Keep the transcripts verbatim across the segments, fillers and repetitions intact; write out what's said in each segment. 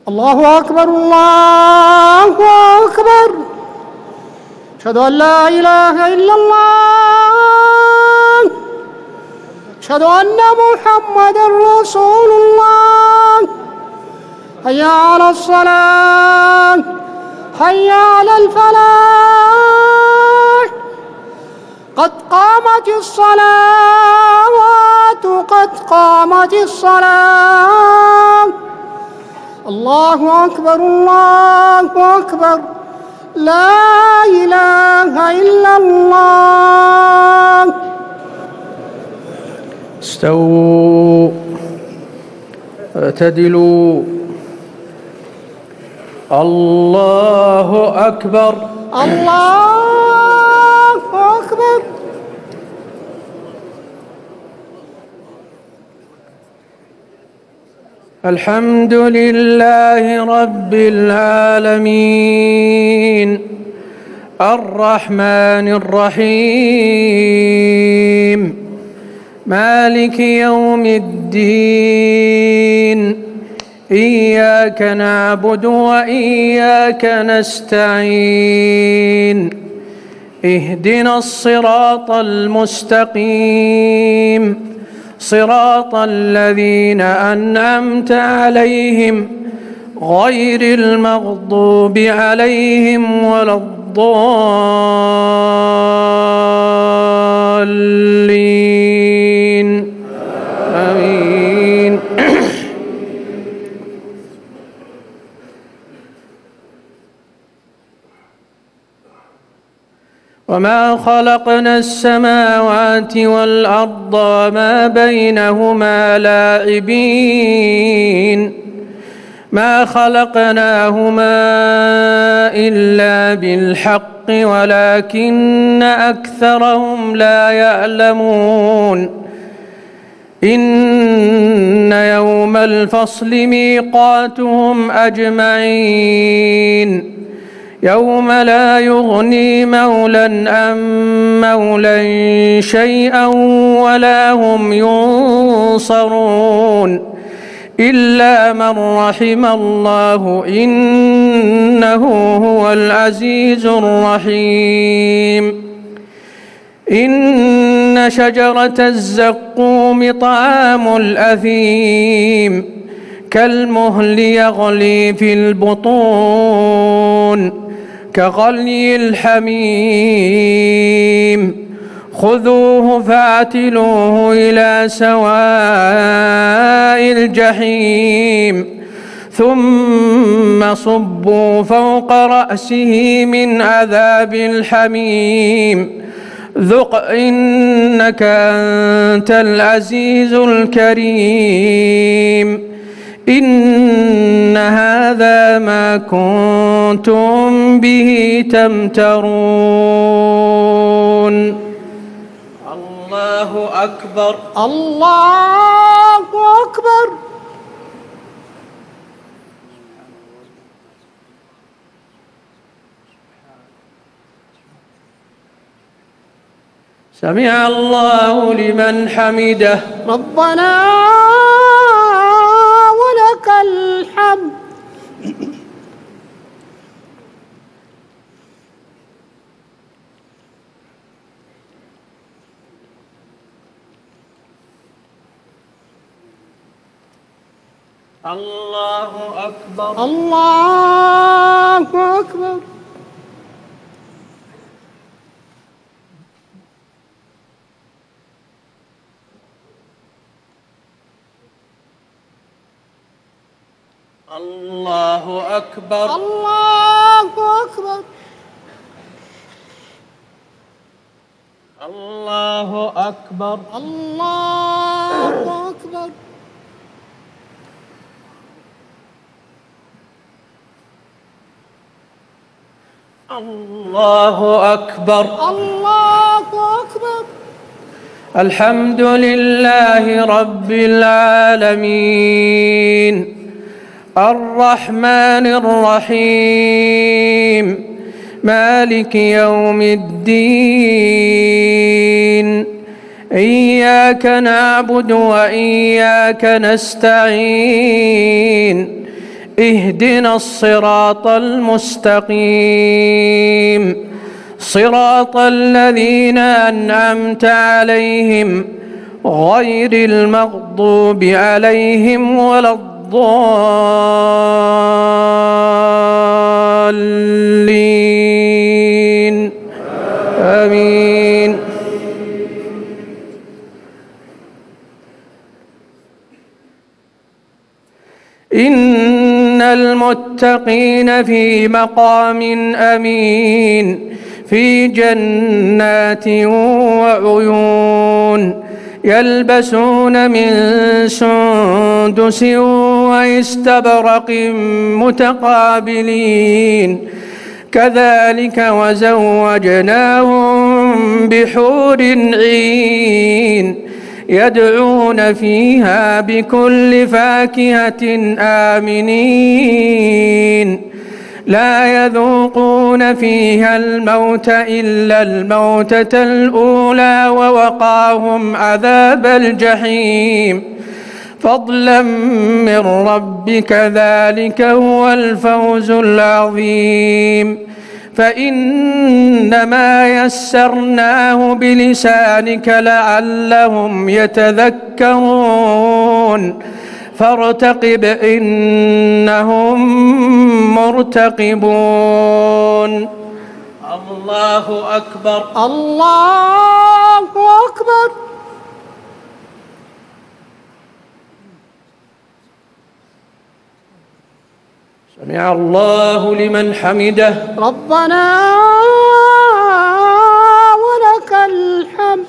الله أكبر الله أكبر. أشهد أن لا إله إلا الله. أشهد أن محمدًا رسول الله. حي على الصلاة، حي على الفلاح، قد قامت الصلاة، قد قامت الصلاة. الله أكبر الله أكبر. لا إله إلا الله. استووا اعتدلوا. الله أكبر الله أكبر. الحمد لله رب العالمين الرحمن الرحيم مالك يوم الدين إياك نعبد وإياك نستعين اهدنا الصراط المستقيم صراط الذين أنعمت عليهم غير المغضوب عليهم ولا الضالين آمين. وما خلقنا السماوات والأرض وما بينهما لاعبين ما خلقناهما إلا بالحق ولكن أكثرهم لا يعلمون. إن يوم الفصل ميقاتهم أجمعين يوم لا يغني مولى عن مولى شيئا ولا هم ينصرون إلا من رحم الله إنه هو العزيز الرحيم. إن شجرة الزقوم طعام الأثيم كالمهل يغلي في البطون كغلي الحميم خذوه فاعتلوه إلى سواء الجحيم ثم صبوا فوق رأسه من عذاب الحميم ذق إنك أنت العزيز الكريم. إن هذا ما كنتم به تمترون. الله أكبر الله أكبر. سمع الله لمن حمده ربنا ولك الحمد. الله أكبر الله أكبر. الله أكبر الله أكبر. الله أكبر الله أكبر. الله أكبر الله أكبر. الحمد لله رب العالمين الرحمن الرحيم مالك يوم الدين إياك نعبد وإياك نستعين اهدنا الصراط المستقيم صراط الذين أنعمت عليهم غير المغضوب عليهم ولا الضالين آمين. إن المتقين في مقام أمين في جنات وعيون يلبسون من سندس واستبرق متقابلين كذلك وزوجناهم بحور عين يدعون فيها بكل فاكهة آمنين لا يذوقون فيها الموت إلا الموتة الأولى ووقاهم عذاب الجحيم فضلا من ربك ذلك هو الفوز العظيم. فإنما يسرناه بلسانك لعلهم يتذكرون فارتقب إنهم مرتقبون. الله أكبر. الله أكبر. سمع الله لمن حمده. ربنا ولك الحمد.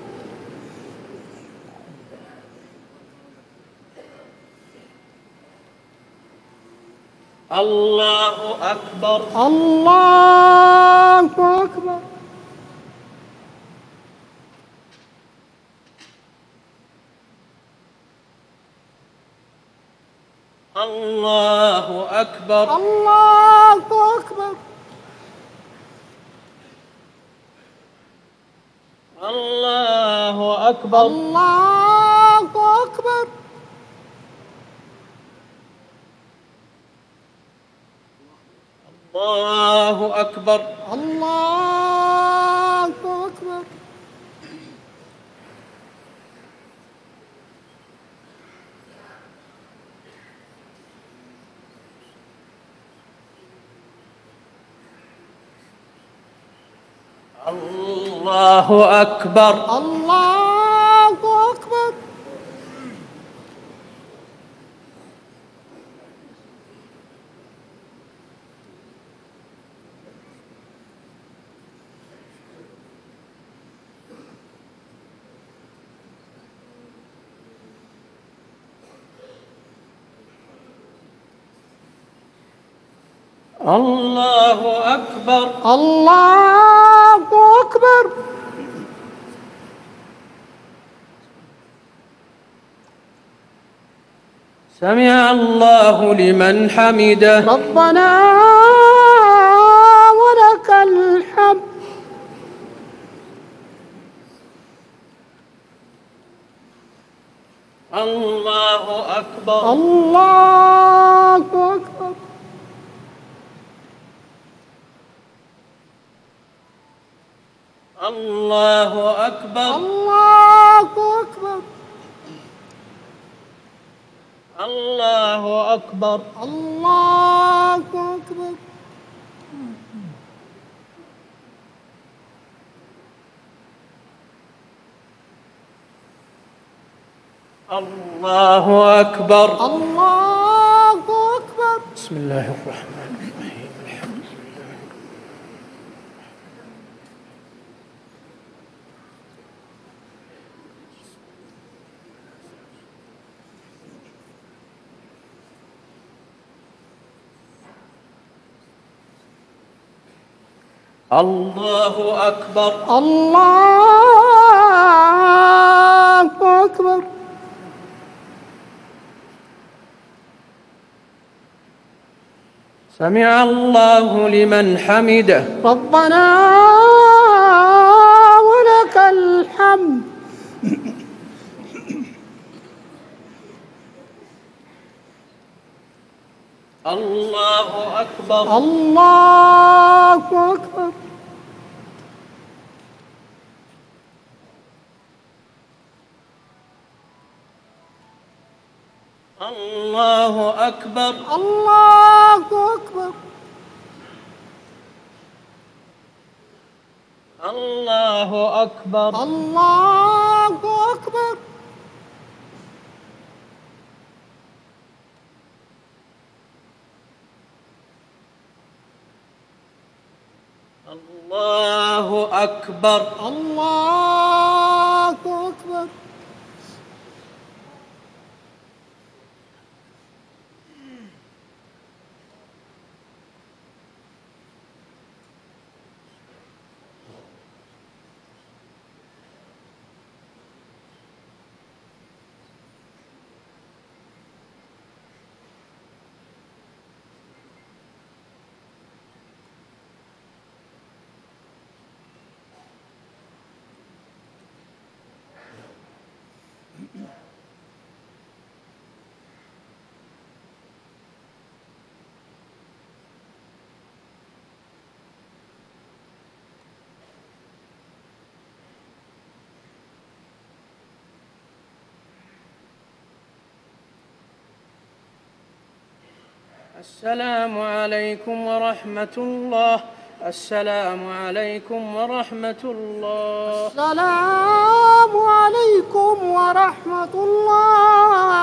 الله أكبر. الله أكبر. الله أكبر. الله أكبر. الله أكبر. الله أكبر. الله أكبر. الله أكبر. الله أكبر. الله أكبر. الله أكبر. الله أكبر. سمع الله لمن حمده. ربنا ولك الحمد. الله أكبر. الله أكبر. الله أكبر. الله أكبر. الله أكبر. الله أكبر. الله أكبر. الله أكبر. بسم الله الرحمن الرحيم. الحمد لله. الله أكبر. الله أكبر. سمع الله لمن حمده. ربنا ولك الحمد. الله أكبر. الله أكبر. الله أكبر. الله أكبر. الله أكبر. الله أكبر. الله أكبر. الله أكبر. السلام عليكم ورحمة الله. السلام عليكم ورحمة الله. السلام عليكم ورحمة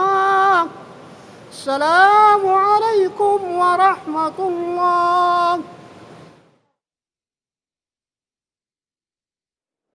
الله. السلام عليكم ورحمة الله.